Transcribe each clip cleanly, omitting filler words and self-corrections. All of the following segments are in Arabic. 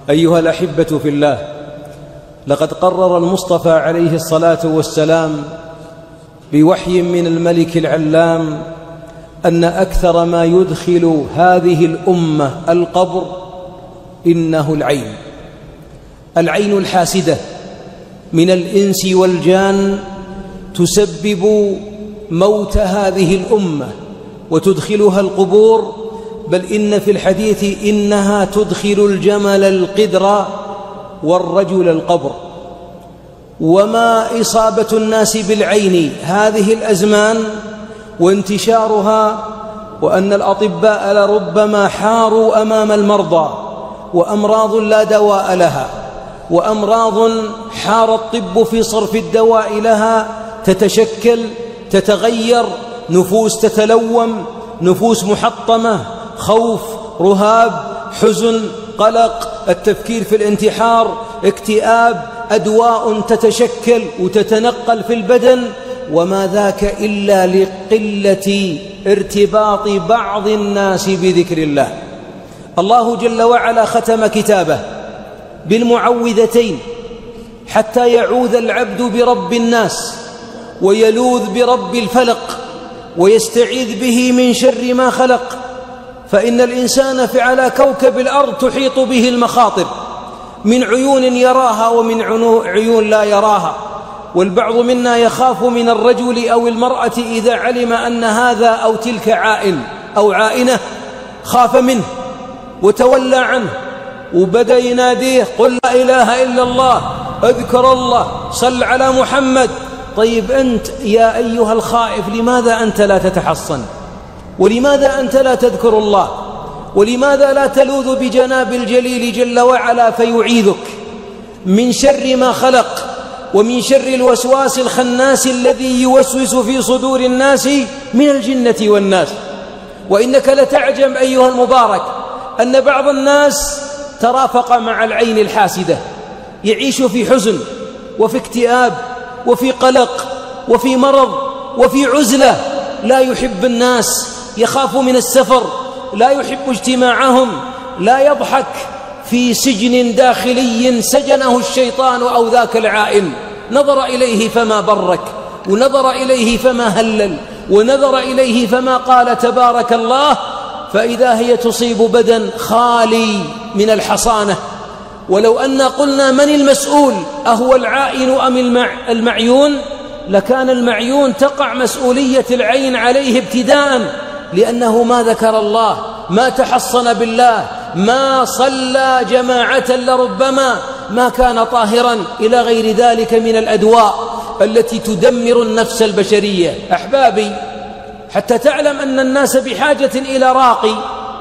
أيها الأحبة في الله، لقد قرر المصطفى عليه الصلاة والسلام بوحي من الملك العلام أن أكثر ما يدخل هذه الأمة القبر إنه العين الحاسدة من الإنس والجان تسبب موت هذه الأمة وتدخلها القبور، بل إن في الحديث إنها تدخل الجمل القدر والرجل القبر. وما إصابة الناس بالعين هذه الأزمان وانتشارها، وأن الأطباء لربما حاروا أمام المرضى، وأمراض لا دواء لها، وأمراض حار الطب في صرف الدواء لها، تتشكل، تتغير، نفوس تتلوم، نفوس محطمة، خوف، رهاب، حزن، قلق، التفكير في الانتحار، اكتئاب، أدواء تتشكل وتتنقل في البدن، وما ذاك إلا لقلة ارتباط بعض الناس بذكر الله. الله جل وعلا ختم كتابه بالمعوذتين حتى يعوذ العبد برب الناس ويلوذ برب الفلق ويستعيذ به من شر ما خلق. فإن الإنسان على كوكب الأرض تحيط به المخاطر من عيون يراها ومن عيون لا يراها، والبعض منا يخاف من الرجل أو المرأة إذا علم أن هذا أو تلك عائن أو عائنة، خاف منه وتولى عنه وبدأ يناديه: قل لا إله إلا الله، اذكر الله، صل على محمد. طيب أنت يا أيها الخائف، لماذا أنت لا تتحصن؟ ولماذا أنت لا تذكر الله؟ ولماذا لا تلوذ بجناب الجليل جل وعلا فيعيذك من شر ما خلق ومن شر الوسواس الخناس الذي يوسوس في صدور الناس من الجنة والناس؟ وإنك لتعجب أيها المبارك أن بعض الناس ترافق مع العين الحاسدة، يعيش في حزن وفي اكتئاب وفي قلق وفي مرض وفي عزلة، لا يحب الناس، يخاف من السفر، لا يحب اجتماعهم، لا يضحك، في سجن داخلي سجنه الشيطان أو ذاك العائن. نظر إليه فما برك، ونظر إليه فما هلل، ونظر إليه فما قال تبارك الله، فإذا هي تصيب بدن خالي من الحصانة. ولو أن قلنا من المسؤول، أهو العائن أم المعيون، لكان المعيون تقع مسؤولية العين عليه ابتداء، لأنه ما ذكر الله، ما تحصن بالله، ما صلى جماعة، لربما ما كان طاهرا، إلى غير ذلك من الأدواء التي تدمر النفس البشرية. أحبابي، حتى تعلم أن الناس بحاجة إلى راقي،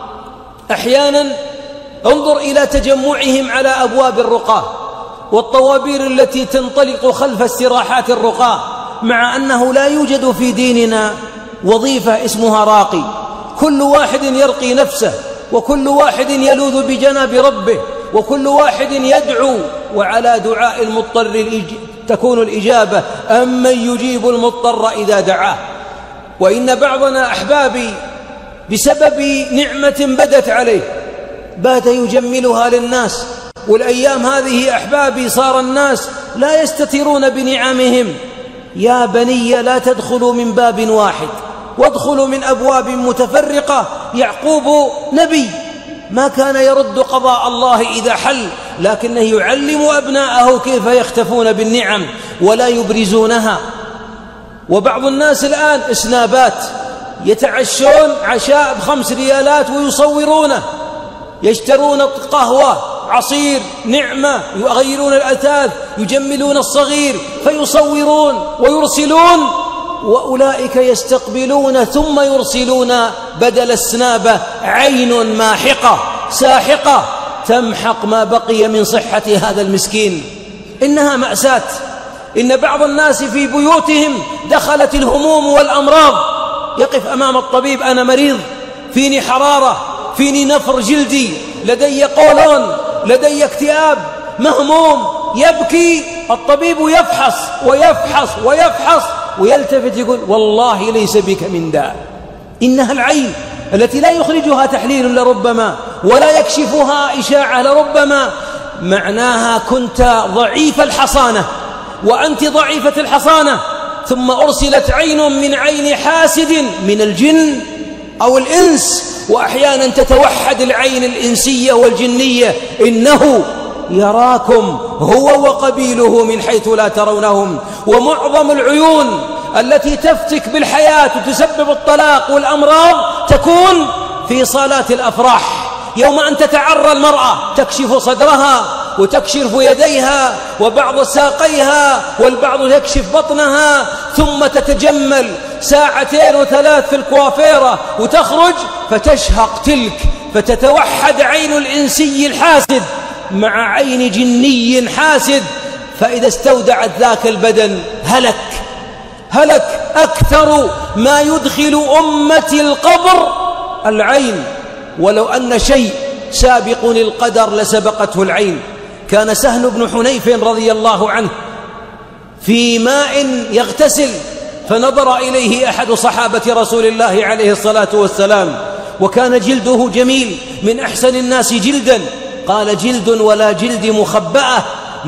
أحيانا انظر إلى تجمعهم على أبواب الرقاة والطوابير التي تنطلق خلف استراحات الرقاة، مع أنه لا يوجد في ديننا وظيفة اسمها راقي. كل واحد يرقي نفسه، وكل واحد يلوذ بجناب ربه، وكل واحد يدعو، وعلى دعاء المضطر تكون الإجابة: أمن يجيب المضطر إذا دعاه. وإن بعضنا أحبابي بسبب نعمة بدت عليه بات يجملها للناس، والأيام هذه أحبابي صار الناس لا يستترون بنعمهم. يا بني لا تدخلوا من باب واحد وادخلوا من أبواب متفرقة. يعقوب نبي ما كان يرد قضاء الله إذا حل، لكنه يعلم أبناءه كيف يختفون بالنعم ولا يبرزونها. وبعض الناس الآن إسنابات، يتعشون عشاء ب5 ريالات ويصورونه، يشترون قهوة، عصير، نعمة، يغيرون الأثاث، يجملون الصغير فيصورون ويرسلون، وأولئك يستقبلون ثم يرسلون بدل السنابة عين ماحقة ساحقة تمحق ما بقي من صحة هذا المسكين. إنها مأساة. إن بعض الناس في بيوتهم دخلت الهموم والأمراض، يقف أمام الطبيب: أنا مريض، فيني حرارة، فيني نفر جلدي، لدي قولون، لدي اكتئاب، مهموم، يبكي. الطبيب يفحص ويفحص ويفحص ويلتفت يقول: والله ليس بك من داء. إنها العين التي لا يخرجها تحليل لربما، ولا يكشفها إشاعة لربما، معناها كنت ضعيف الحصانة وأنت ضعيفة الحصانة، ثم أرسلت عين من عين حاسد من الجن أو الإنس، وأحيانا تتوحد العين الإنسية والجنية، إنه يراكم هو وقبيله من حيث لا ترونهم. ومعظم العيون التي تفتك بالحياة وتسبب الطلاق والأمراض تكون في صالات الأفراح، يوم أن تتعرى المرأة تكشف صدرها وتكشف يديها وبعض ساقيها، والبعض يكشف بطنها، ثم تتجمل ساعتين وثلاث في الكوافيرة وتخرج فتشهق تلك، فتتوحد عين الإنسي الحاسد مع عين جني حاسد، فإذا استودعت ذاك البدن هلك. أكثر ما يدخل أمتي القبر العين، ولو أن شيء سابق القدر لسبقته العين. كان سهل بن حنيف رضي الله عنه في ماء يغتسل، فنظر إليه أحد صحابة رسول الله عليه الصلاة والسلام، وكان جلده جميل من أحسن الناس جلدا، قال: جلد ولا جلد مخبأة،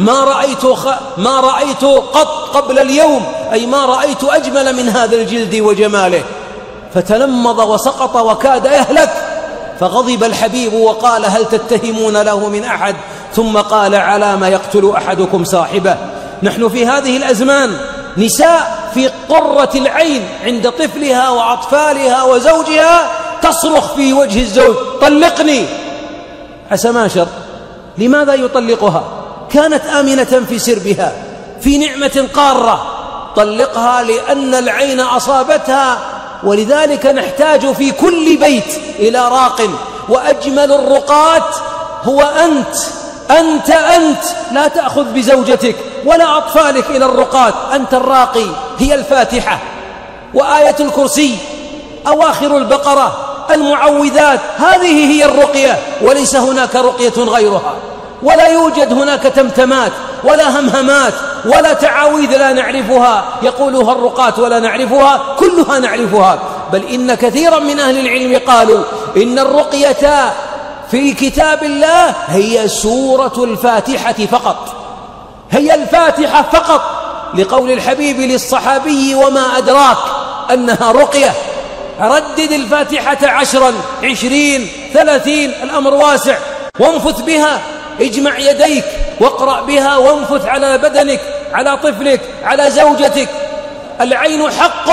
ما رأيت قط قبل اليوم، أي ما رأيت أجمل من هذا الجلد وجماله. فتلمض وسقط وكاد يهلك، فغضب الحبيب وقال: هل تتهمون له من أحد؟ ثم قال: على ما يقتل أحدكم صاحبه. نحن في هذه الأزمان نساء في قرة العين عند طفلها وأطفالها وزوجها تصرخ في وجه الزوج: طلقني. عسى ما شر. لماذا يطلقها؟ كانت آمنة في سربها في نعمة قارة، طلقها لأن العين أصابتها. ولذلك نحتاج في كل بيت إلى راق، وأجمل الرقات هو أنت لا تأخذ بزوجتك ولا أطفالك إلى الرقات، أنت الراقي. هي الفاتحة وآية الكرسي، أواخر البقرة، المعوذات، هذه هي الرقية، وليس هناك رقية غيرها، ولا يوجد هناك تمتمات ولا همهمات ولا تعاويذ لا نعرفها يقولها الرقاة ولا نعرفها، كلها نعرفها. بل إن كثيرا من أهل العلم قالوا إن الرقية في كتاب الله هي سورة الفاتحة فقط، هي الفاتحة فقط، لقول الحبيب للصحابي: وما أدراك أنها رقية. ردد الفاتحة 10 20 30، الأمر واسع، وانفث بها، اجمع يديك واقرأ بها، وانفث على بدنك، على طفلك، على زوجتك. العين حق،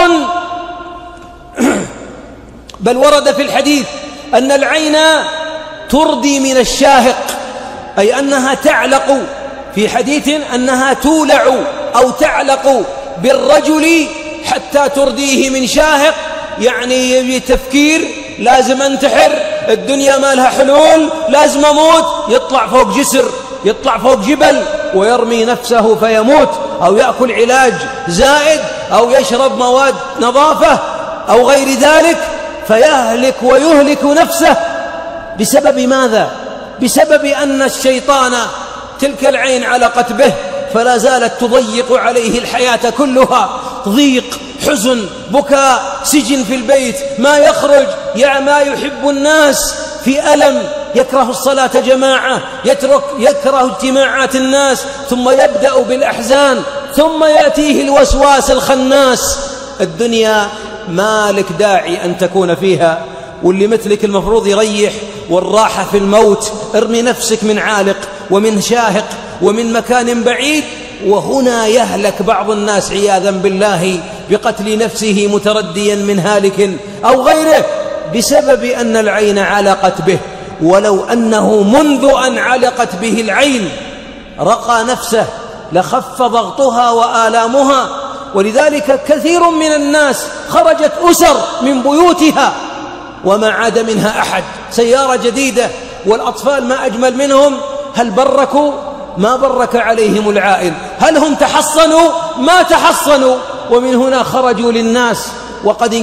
بل ورد في الحديث أن العين تردي من الشاهق، أي أنها تعلق، في حديث أنها تولع أو تعلق بالرجل حتى ترديه من شاهق، يعني يبي تفكير، لازم انتحر، الدنيا ما لها حلول، لازم أموت، يطلع فوق جسر، يطلع فوق جبل ويرمي نفسه فيموت، أو يأكل علاج زائد، أو يشرب مواد نظافة أو غير ذلك فيهلك ويهلك نفسه. بسبب ماذا؟ بسبب أن الشيطان تلك العين علقت به، فلا زالت تضيق عليه الحياة كلها، ضيق، حزن، بكاء، سجن في البيت، ما يخرج، ما يحب الناس، في ألم، يكره الصلاة جماعة، يكره اجتماعات الناس، ثم يبدأ بالأحزان، ثم يأتيه الوسواس الخناس. الدنيا ما لك داعي أن تكون فيها، واللي مثلك المفروض يريح، والراحة في الموت. ارمي نفسك من عالق ومن شاهق ومن مكان بعيد. وهنا يهلك بعض الناس عياذا بالله بقتل نفسه مترديا من هالك أو غيره بسبب أن العين علقت به. ولو أنه منذ أن علقت به العين رقى نفسه لخف ضغطها وآلامها. ولذلك كثير من الناس خرجت أسر من بيوتها وما عاد منها أحد، سيارة جديدة والأطفال ما أجمل منهم. هل بركوا؟ ما برك عليهم العائل. هل هم تحصنوا؟ ما تحصنوا. ومن هنا خرجوا للناس وقد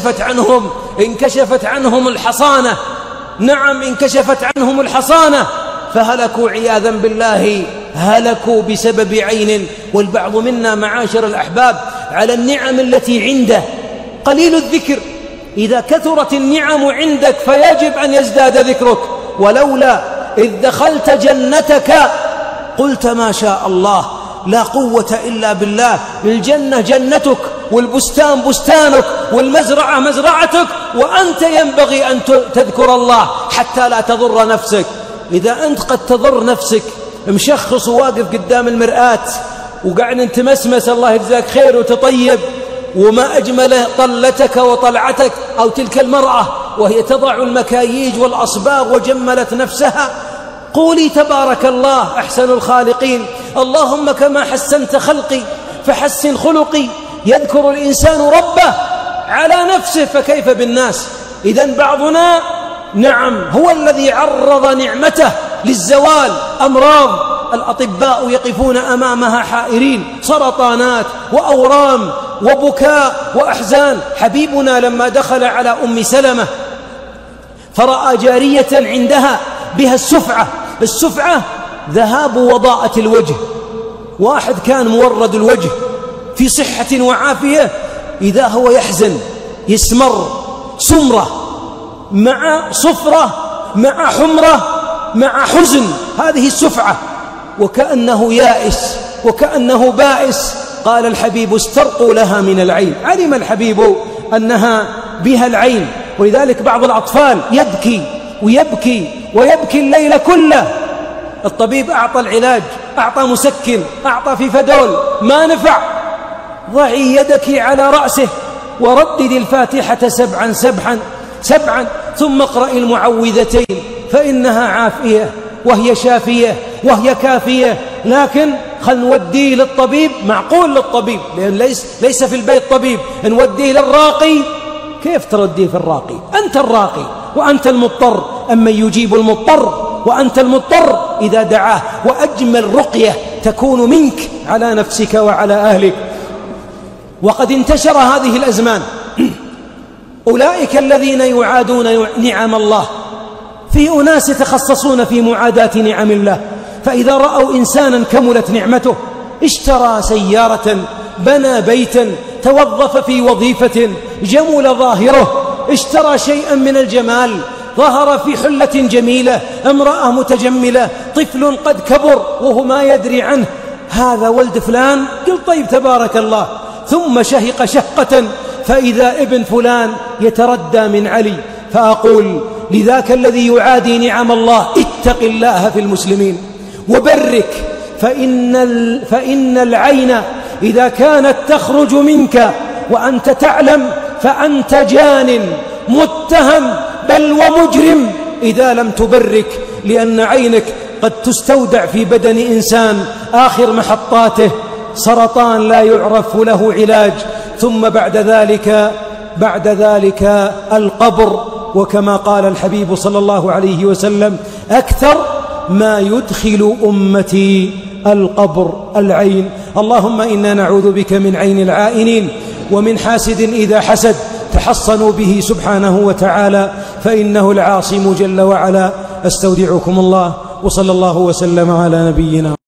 انكشفت عنهم الحصانة. نعم، انكشفت عنهم الحصانة، فهلكوا عياذا بالله، هلكوا بسبب عين. والبعض منا معاشر الأحباب على النعم التي عنده قليل الذكر. إذا كثرت النعم عندك فيجب أن يزداد ذكرك. ولولا إذ دخلت جنتك قلت ما شاء الله لا قوة إلا بالله. الجنة جنتك، والبستان بستانك، والمزرعة مزرعتك، وأنت ينبغي أن تذكر الله حتى لا تضر نفسك. إذا أنت قد تضر نفسك مشخص وواقف قدام المرآة وقاعد انت مسمس الله يجزاك خير وتطيب، وما أجمل طلتك وطلعتك، أو تلك المرأة وهي تضع المكاييج والأصباغ وجملت نفسها، قولي تبارك الله أحسن الخالقين، اللهم كما حسنت خلقي فحسن خلقي. يذكر الإنسان ربه على نفسه فكيف بالناس؟ إذن بعضنا نعم هو الذي عرض نعمته للزوال. أمراض الأطباء يقفون أمامها حائرين، سرطانات وأورام وبكاء وأحزان. حبيبنا لما دخل على أم سلمة فرأى جارية عندها بها السفعة ذهاب وضاءة الوجه. واحد كان مورد الوجه في صحة وعافية، إذا هو يحزن يسمر، سمرة مع صفرة مع حمرة مع حزن، هذه السفعة، وكأنه يائس وكأنه بائس. قال الحبيب استرقوا لها من العين. علم الحبيب أنها بها العين، ولذلك بعض الأطفال يبكي ويبكي ويبكي الليل كله. الطبيب أعطى العلاج، أعطى مسكن، أعطى فيفادول، ما نفع. ضعي يدك على رأسه وردد الفاتحة 7 ثم اقرأ المعوذتين فإنها عافية وهي شافية وهي كافية. لكن خل نوديه للطبيب، معقول للطبيب لأن ليس في البيت طبيب، نوديه للراقي. كيف ترديه في الراقي؟ أنت الراقي وأنت المضطر، أما يجيب المضطر وأنت المضطر إذا دعاه. وأجمل رقية تكون منك على نفسك وعلى أهلك. وقد انتشر هذه الأزمان أولئك الذين يعادون نعم الله. في أناس يتخصصون في معاداة نعم الله، فإذا رأوا إنسانا كملت نعمته اشترى سيارة، بنى بيتا، توظف في وظيفة، جمل ظاهره، اشترى شيئا من الجمال، ظهر في حلة جميلة، امرأة متجملة، طفل قد كبر وهو ما يدري عنه، هذا ولد فلان، قل طيب تبارك الله. ثم شهق شهقة فإذا ابن فلان يتردى من علي. فأقول لذاك الذي يعادي نعم الله اتق الله في المسلمين وبرك، فإن العين إذا كانت تخرج منك وأنت تعلم فأنت جان متهم بل ومجرم إذا لم تبرك، لأن عينك قد تستودع في بدن إنسان آخر محطاته سرطان لا يعرف له علاج، ثم بعد ذلك القبر. وكما قال الحبيب صلى الله عليه وسلم أكثر ما يدخل أمتي القبر العين. اللهم إنا نعوذ بك من عين العائنين ومن حاسد إذا حسد، تحصنوا به سبحانه وتعالى فإنه العاصم جل وعلا. أستودعكم الله وصلى الله وسلم على نبينا